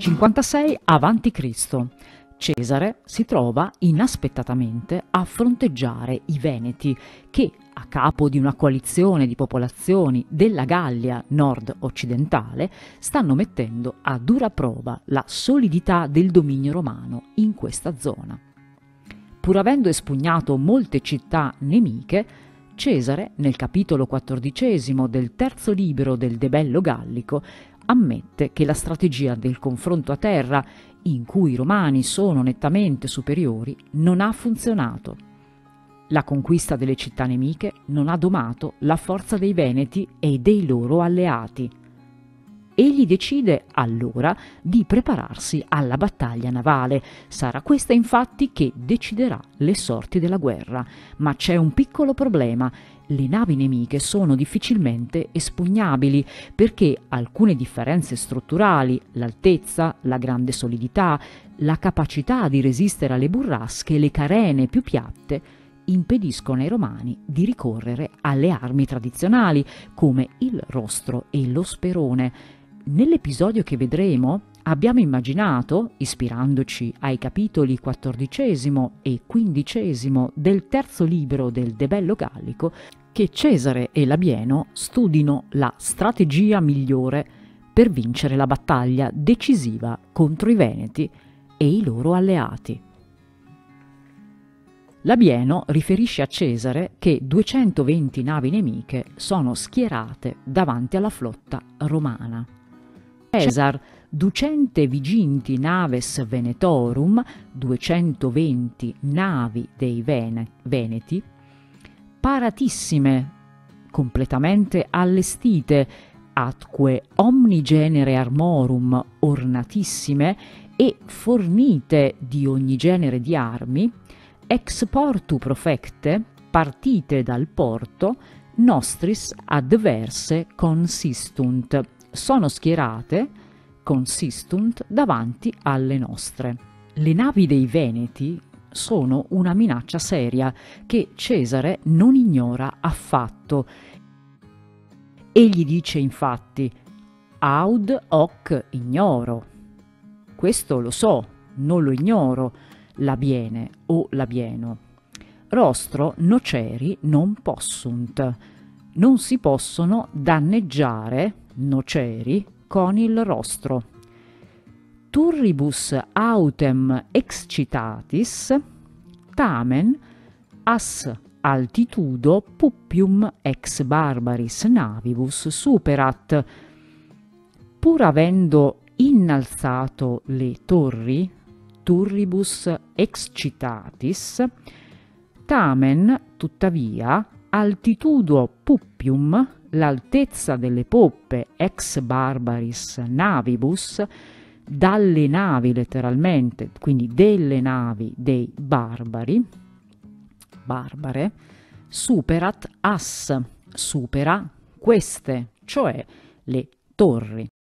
56 a.C. Cesare si trova inaspettatamente a fronteggiare i Veneti che, a capo di una coalizione di popolazioni della Gallia nord-occidentale, stanno mettendo a dura prova la solidità del dominio romano in questa zona. Pur avendo espugnato molte città nemiche, Cesare, nel capitolo XIV del terzo libro del De Bello Gallico, ammette che la strategia del confronto a terra, in cui i romani sono nettamente superiori, non ha funzionato. La conquista delle città nemiche non ha domato la forza dei Veneti e dei loro alleati. Egli decide allora di prepararsi alla battaglia navale. Sarà questa infatti che deciderà le sorti della guerra. Ma c'è un piccolo problema: le navi nemiche sono difficilmente espugnabili perché alcune differenze strutturali, l'altezza, la grande solidità, la capacità di resistere alle burrasche e le carene più piatte impediscono ai romani di ricorrere alle armi tradizionali come il rostro e lo sperone. Nell'episodio che vedremo abbiamo immaginato, ispirandoci ai capitoli XIV e XV del terzo libro del De Bello Gallico, che Cesare e Labieno studino la strategia migliore per vincere la battaglia decisiva contro i Veneti e i loro alleati. Labieno riferisce a Cesare che 220 navi nemiche sono schierate davanti alla flotta romana. Caesar, ducente viginti naves Venetorum, 220 navi dei Veneti, paratissime, completamente allestite, atque omni genere armorum, ornatissime e fornite di ogni genere di armi, ex portu profecte, partite dal porto, nostris adverse consistunt, sono schierate, consistunt, davanti alle nostre. Le navi dei Veneti sono una minaccia seria che Cesare non ignora affatto. Egli dice infatti: aud hoc ignoro. Questo lo so, non lo ignoro, Labiene o Labieno. Rostro noceri non possunt. Non si possono danneggiare noceri con il rostro. Turribus autem excitatis tamen as altitudo puppium ex barbaris navibus superat. Pur avendo innalzato le torri, turribus excitatis, tamen tuttavia altitudo puppium, l'altezza delle poppe ex barbaris navibus, dalle navi letteralmente, quindi delle navi dei barbare, superat as, supera queste, cioè le torri.